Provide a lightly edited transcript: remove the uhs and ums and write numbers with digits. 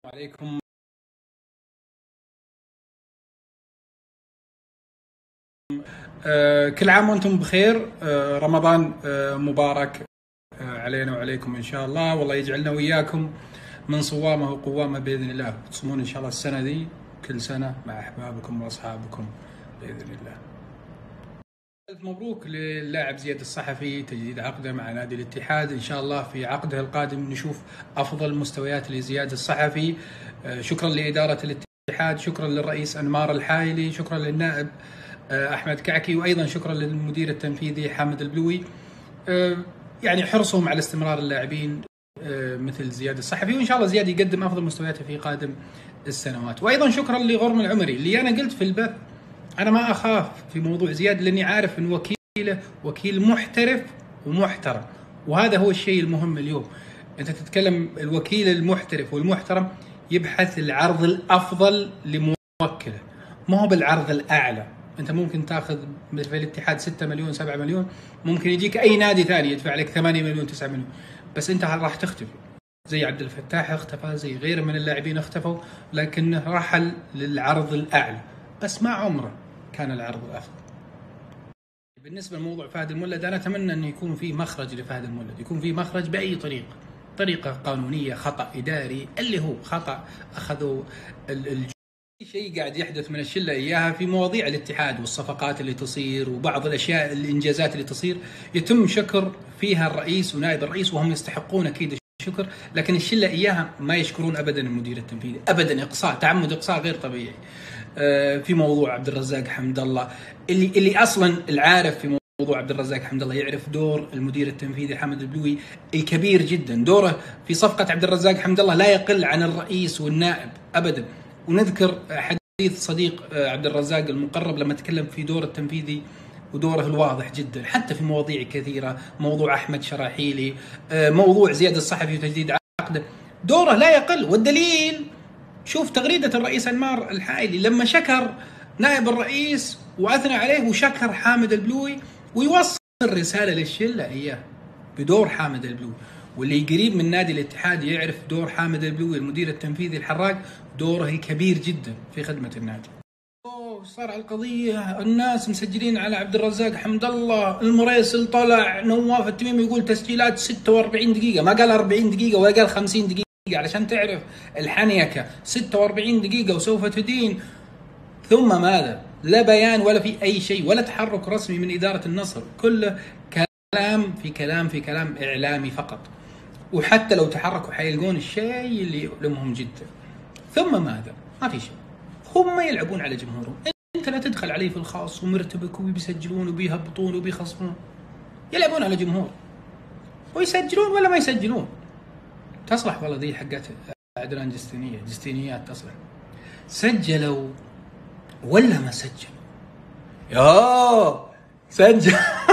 عليكم. كل عام وانتم بخير. رمضان مبارك علينا وعليكم ان شاء الله، والله يجعلنا وياكم من صوامه وقوامه باذن الله، تصومون ان شاء الله السنه دي كل سنه مع احبابكم واصحابكم باذن الله. ألف مبروك للاعب زياد الصحفي، تجديد عقده مع نادي الاتحاد. إن شاء الله في عقده القادم نشوف أفضل مستويات لزياد الصحفي. شكرا لإدارة الاتحاد، شكرا للرئيس أنمار الحايلي، شكرا للنائب أحمد كعكي، وأيضا شكرا للمدير التنفيذي حامد البلوي. يعني حرصهم على استمرار اللاعبين مثل زياد الصحفي، وإن شاء الله زياد يقدم أفضل مستوياته في قادم السنوات. وأيضا شكرا لغرم العمري اللي أنا قلت في البث أنا ما أخاف في موضوع زياد، لأني عارف أن وكيله وكيل محترف ومحترم، وهذا هو الشيء المهم اليوم. أنت تتكلم الوكيل المحترف والمحترم يبحث العرض الأفضل لموكله، ما هو بالعرض الأعلى. أنت ممكن تاخذ مثل في الاتحاد 6 مليون 7 مليون، ممكن يجيك أي نادي ثاني يدفع لك 8 مليون 9 مليون، بس أنت راح تختفي. زي عبد الفتاح اختفى، زي غيره من اللاعبين اختفوا، لكنه رحل للعرض الأعلى، بس ما عمره كان العرض الافضل. بالنسبه لموضوع فهد المولد، انا اتمنى انه يكون في مخرج لفهد المولد، يكون في مخرج باي طريقه قانونيه، خطا اداري اللي هو خطا اخذوا شيء قاعد يحدث من الشله اياها في مواضيع الاتحاد والصفقات اللي تصير وبعض الاشياء الانجازات اللي تصير، يتم شكر فيها الرئيس ونائب الرئيس وهم يستحقون اكيد الشكر، لكن الشله اياها ما يشكرون ابدا المدير التنفيذي، ابدا. اقصاء، تعمد اقصاء غير طبيعي. في موضوع عبد الرزاق حمد الله، اللي اصلا العارف في موضوع عبد الرزاق حمد الله يعرف دور المدير التنفيذي حامد البلوي الكبير جدا. دوره في صفقه عبد الرزاق حمد الله لا يقل عن الرئيس والنائب ابدا. ونذكر حديث صديق عبد الرزاق المقرب لما تكلم في دور التنفيذي ودوره الواضح جدا، حتى في مواضيع كثيره، موضوع احمد شراحيلي، موضوع زياد الصحفي وتجديد عقده، دوره لا يقل. والدليل شوف تغريدة الرئيس أنمار الحايلي لما شكر نائب الرئيس وأثنى عليه وشكر حامد البلوي، ويوصل رسالة للشلة إياه بدور حامد البلوي. واللي قريب من نادي الاتحاد يعرف دور حامد البلوي المدير التنفيذي الحراق، دوره الكبير جدا في خدمة النادي. صار على القضية الناس مسجلين على عبد الرزاق حمد الله، المريسل طلع، نواف التميمي يقول تسجيلات 46 دقيقة، ما قال 40 دقيقة ولا قال 50 دقيقة، علشان تعرف الحنيكة 46 دقيقة وسوف تدين. ثم ماذا؟ لا بيان ولا في أي شيء ولا تحرك رسمي من إدارة النصر، كله كلام في كلام في كلام إعلامي فقط. وحتى لو تحركوا حيلقون الشيء اللي يؤلمهم جدا. ثم ماذا؟ ما في شيء، هم يلعبون على جمهورهم. أنت لا تدخل عليه في الخاص ومرتبك وبيسجلون وبيهبطون وبيخصمون، يلعبون على جمهور ويسجلون ولا ما يسجلون. تصلح والله ذي حقات عدنان جستينيات تصلح. سجلوا ولا ما سجلوا؟ يا سجل